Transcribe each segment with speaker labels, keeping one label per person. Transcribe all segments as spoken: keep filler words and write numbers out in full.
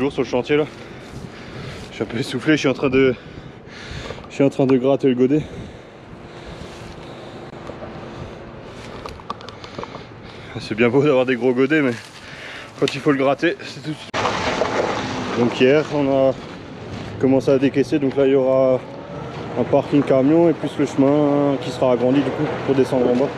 Speaker 1: jours sur le chantier là. Je suis un peu essoufflé, je suis en train de. Je suis en train de gratter le godet. C'est bien beau d'avoir des gros godets, mais quand il faut le gratter, c'est tout de suite. Donc hier on a commencé à décaisser, donc là il y aura un parking camion et plus le chemin qui sera agrandi du coup pour descendre en bas.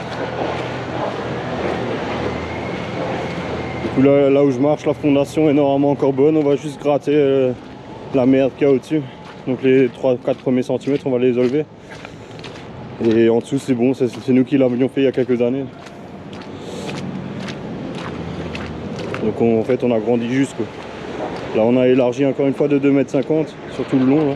Speaker 1: Du coup là, là où je marche, la fondation est normalement encore bonne, on va juste gratter euh, la merde qu'il y a au-dessus. Donc les trois quatre premiers centimètres on va les enlever. Et en dessous c'est bon, c'est nous qui l'avions fait il y a quelques années. Donc on, en fait on a grandi juste quoi. Là on a élargi encore une fois de deux mètres cinquante sur tout le long là.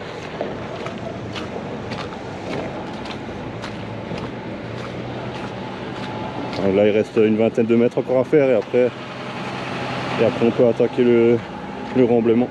Speaker 1: Alors là il reste une vingtaine de mètres encore à faire et après, et après on peut attaquer le, le remblaiement.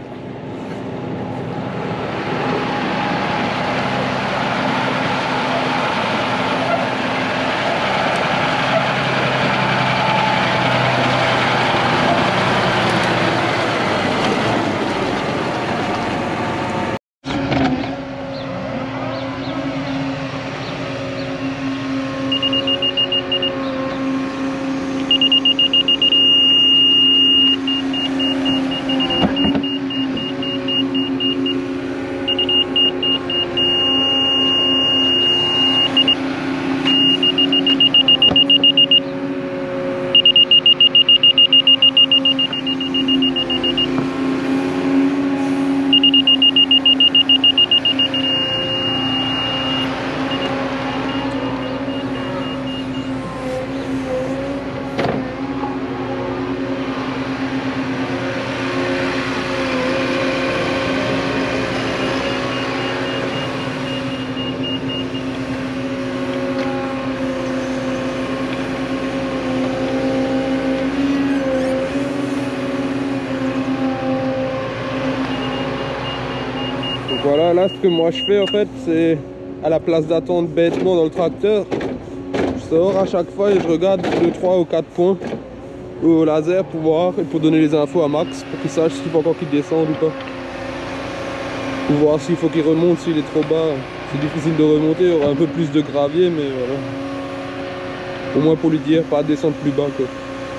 Speaker 2: Voilà, là ce que moi je fais en fait, c'est à la place d'attendre bêtement dans le tracteur, je sors à chaque fois et je regarde deux, trois ou quatre points au laser pour voir et pour donner les infos à Max pour qu'il sache s'il faut encore qu'il descende ou pas. Pour voir s'il faut qu'il remonte, s'il est trop bas. C'est difficile de remonter, il y aura un peu plus de gravier, mais voilà. Au moins pour lui dire, pas descendre plus bas quoi.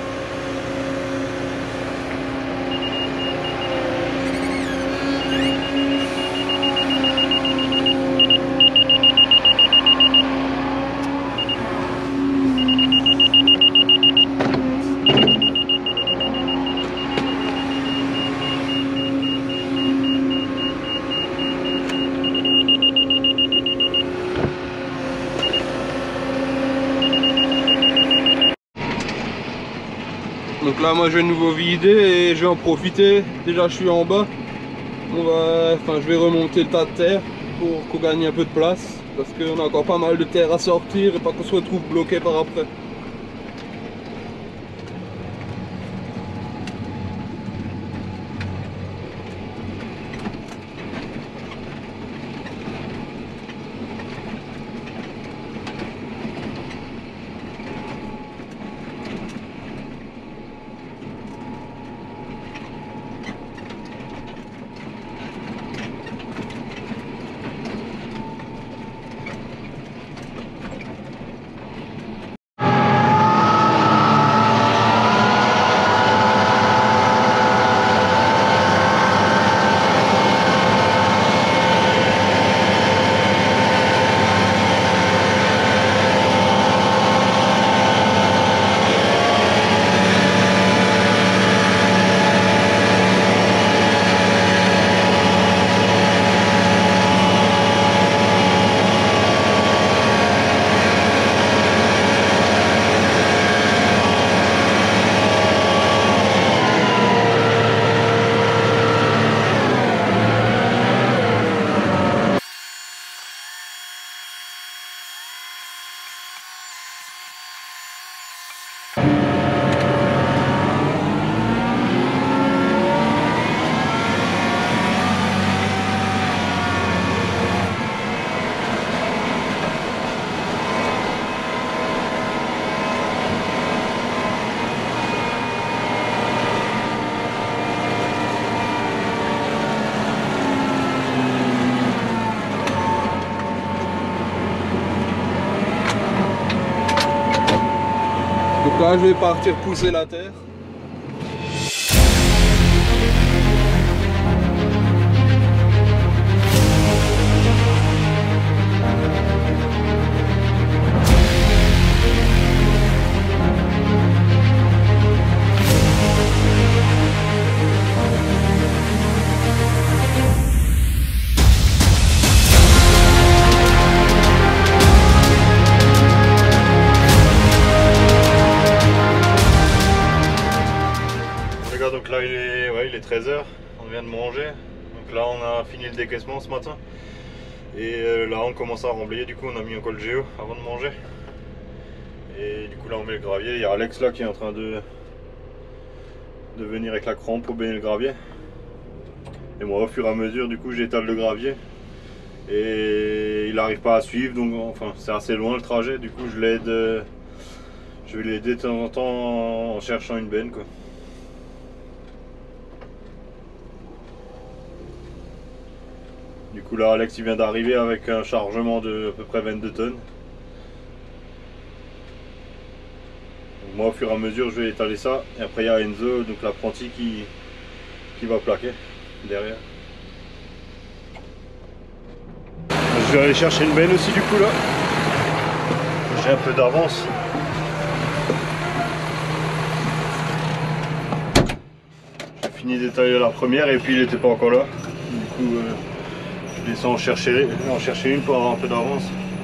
Speaker 2: Donc là moi je vais de nouveau vider et je vais en profiter. Déjà je suis en bas. On va, enfin je vais remonter le tas de terre pour qu'on gagne un peu de place. Parce qu'on a encore pas mal de terre à sortir et pas qu'on se retrouve bloqué par après. Là je vais partir pousser la terre.
Speaker 1: Donc là il est, ouais, il est treize heures, on vient de manger, donc là on a fini le décaissement ce matin et euh, là on commence à remblayer, du coup on a mis un col géo avant de manger et du coup là on met le gravier. Il y a Alex là qui est en train de, de venir avec la crampe pour baigner le gravier et moi au fur et à mesure du coup j'étale le gravier et il n'arrive pas à suivre, donc enfin c'est assez loin le trajet, du coup je l'aide, je vais l'aider de temps en temps en cherchant une benne quoi. Du coup là Alex il vient d'arriver avec un chargement de à peu près vingt-deux tonnes. Donc moi au fur et à mesure je vais étaler ça et après il y a Enzo, donc l'apprenti qui, qui va plaquer derrière. Je vais aller chercher une benne aussi du coup là. J'ai un peu d'avance. J'ai fini d'étaler la première et puis il n'était pas encore là. Du coup euh, je descends en chercher, en chercher une pour avoir un peu d'avance.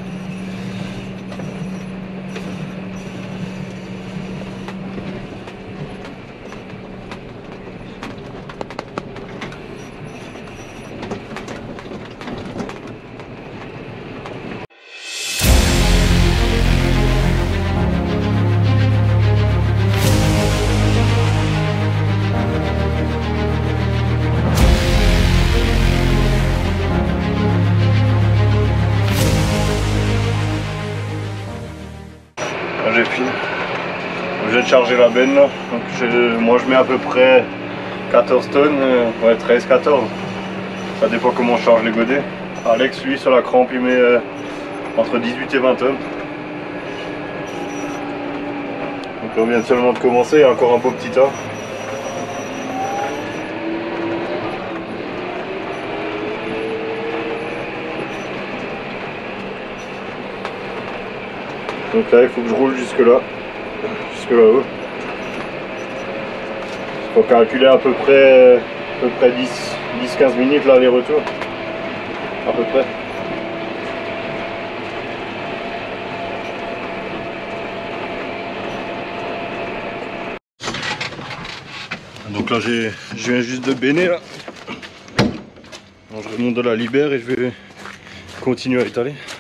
Speaker 1: J'ai fini. Je vais charger la benne là. Donc je, moi je mets à peu près quatorze tonnes, euh, ouais treize quatorze. Ça dépend comment on charge les godets. Alex lui sur la crampe il met euh, entre dix-huit et vingt tonnes. Donc là on vient seulement de commencer, il y a encore un beau petit tas. Donc là il faut que je roule jusque là, jusque là-haut. Il faut calculer à peu près, à peu près dix à quinze minutes là les retours. À peu près. Donc là j'ai, je viens juste de béner là. Alors, je remonte de la libère et je vais continuer à étaler.